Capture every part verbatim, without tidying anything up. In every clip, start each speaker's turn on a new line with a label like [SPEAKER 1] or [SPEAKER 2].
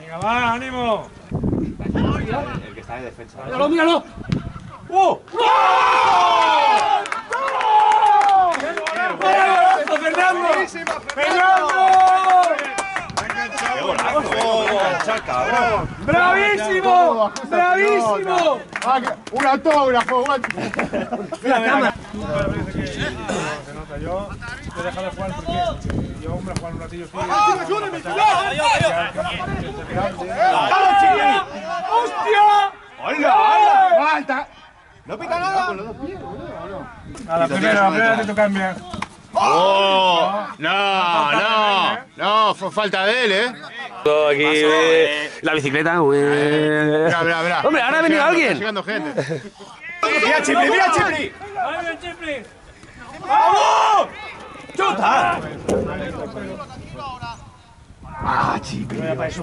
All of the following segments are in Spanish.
[SPEAKER 1] Venga, va, ánimo.
[SPEAKER 2] El que está de defensa.
[SPEAKER 1] Míralo, míralo. ¡Oh! ¡Gol! ¡Gol! ¡Fernando! ¡Fernando!
[SPEAKER 2] ¡Qué golazo! ¡Cabrón!
[SPEAKER 1] ¡Bravísimo! ¡Bravísimo!
[SPEAKER 3] Un autógrafo,
[SPEAKER 1] Mira, cámara. Se nota, yo te he dejado jugar porque yo, hombre, jugar un ratillo. ¡Hostia!
[SPEAKER 2] ¡Hola, hola!
[SPEAKER 3] ¡Falta!
[SPEAKER 2] ¿No pita nada?
[SPEAKER 1] A la primera, la primera te toca enviar.
[SPEAKER 3] ¡Oh! No, no, no, fue falta de él, ¿eh?
[SPEAKER 4] Aquí, eh, la bicicleta, güey.
[SPEAKER 3] Mira, mira, mira.
[SPEAKER 4] Hombre, ahora ha venido alguien.
[SPEAKER 3] Llegando gente.
[SPEAKER 2] ¡Mira, Chipri, mira, Chipri!
[SPEAKER 1] ¡Ahí viene Chipri!
[SPEAKER 2] ¡Vamos! ¡Chuta!
[SPEAKER 3] Ah, Chipri.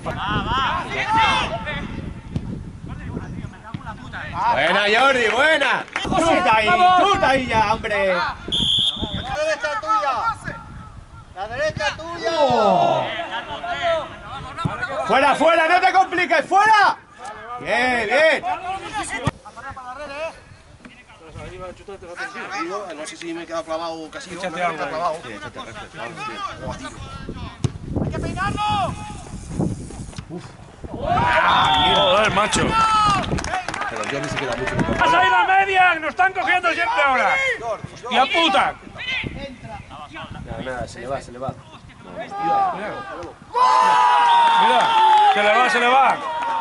[SPEAKER 2] ¡Buena, Jordi, buena! ¡Chuta ahí, chuta ahí ya, hombre!
[SPEAKER 5] La derecha tuya. La derecha tuya.
[SPEAKER 2] ¡Fuera, fuera! ¡No te compliques! ¡Fuera! ¡Bien, bien!
[SPEAKER 5] No sé si me he quedado clavado casi.
[SPEAKER 1] Échate algo.
[SPEAKER 5] clavado.
[SPEAKER 6] ¡Hay que peinarlo!
[SPEAKER 1] ¡Joder, macho!
[SPEAKER 5] Pero Jordi se queda mucho.
[SPEAKER 1] ¡Vas a ir a media! ¡Nos están cogiendo siempre ahora! ¡Tía puta!
[SPEAKER 4] Nada, nada, se le va, se le va.
[SPEAKER 1] Mira, se le va, se le va.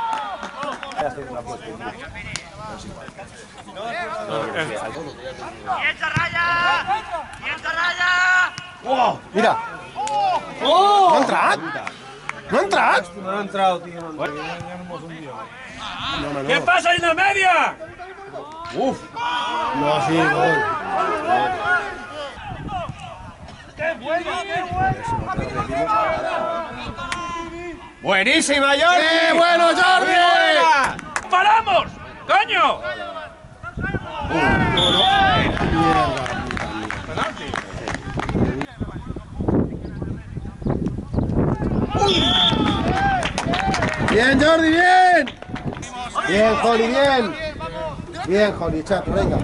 [SPEAKER 6] ¡Piensa raya! ¡Piensa raya!
[SPEAKER 2] ¡Wow!
[SPEAKER 3] Mira. ¡Oh! ¿No ha entrado? ¿No ha entrado?
[SPEAKER 4] No ha entrado, tío.
[SPEAKER 1] ¿Qué pasa en la media?
[SPEAKER 3] Uf. No, sí, gol.
[SPEAKER 6] ¡Qué bueno, qué bueno!
[SPEAKER 2] ¡Buenísima, Jordi!
[SPEAKER 3] ¡Qué bueno, Jordi!
[SPEAKER 1] ¡Paramos! ¡Coño!
[SPEAKER 3] Bien, Jordi, bien. Bien, Joli, bien. Bien, Joli, chato, venga.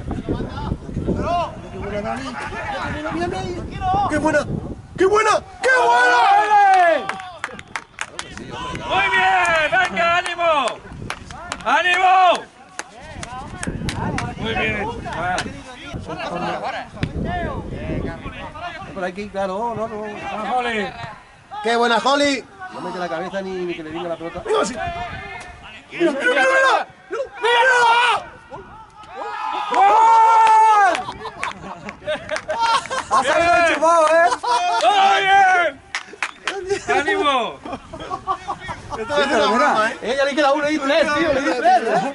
[SPEAKER 3] ¡Qué buena! ¡Qué buena! ¡Qué buena!
[SPEAKER 1] ¡Muy bien! ¡Venga, ánimo! ¡Ánimo! Muy bien.
[SPEAKER 4] Por aquí, claro, no, no.
[SPEAKER 1] ¡Vamos, Joli!
[SPEAKER 3] ¡Qué buena, Joli!
[SPEAKER 4] No mete la cabeza ni, ni que le venga la pelota.
[SPEAKER 3] ¡Mira, sí! ¡Mira, mira, mira! ¡Mira!
[SPEAKER 1] ¡Gol!
[SPEAKER 4] ¡Ha salido el chupado, eh!
[SPEAKER 1] ¡Muy bien! ¡Ánimo!
[SPEAKER 3] Esto es una broma, ¿eh?
[SPEAKER 4] Ella le queda uno y tres, tío, le di tres, ¿eh?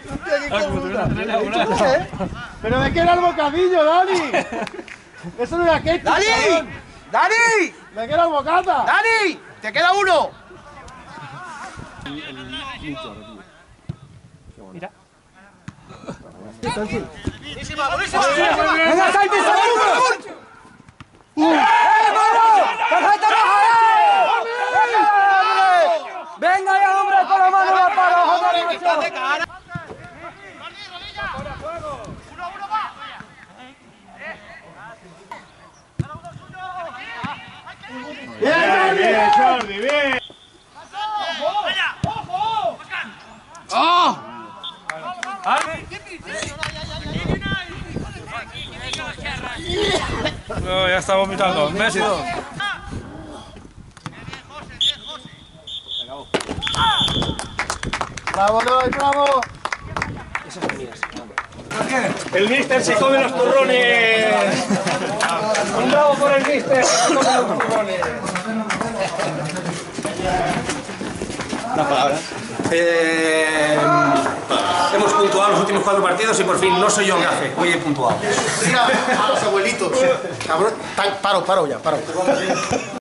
[SPEAKER 3] ¿Pero de qué era el bocadillo, Dani? Eso no era ketchup.
[SPEAKER 5] ¡Dani! ¡Dani!
[SPEAKER 3] ¿De qué era el bocata?
[SPEAKER 5] ¡Dani! ¡Te queda uno! ¡Buenísima, buenísima!
[SPEAKER 4] ¡Venga, Santi, segundo! ¡Eh, mano! ¡Perfecto, ¡venga ya, hombre, con la mano la para! ¡Joder, macho!
[SPEAKER 3] ¡Bien, bien, Jordi, bien! ¡Oh!
[SPEAKER 1] No, ya está vomitando. Messi.
[SPEAKER 3] ¡Bravo, Noy, bravo!
[SPEAKER 2] El mister se come los turrones. Un bravo por el mister, se come los turrones.
[SPEAKER 4] Una palabra. Eh, hemos puntuado los últimos cuatro partidos y por fin no soy yo gafe, hoy he puntuado.
[SPEAKER 3] Mira a los abuelitos. Cabrón, paro, paro ya, paro.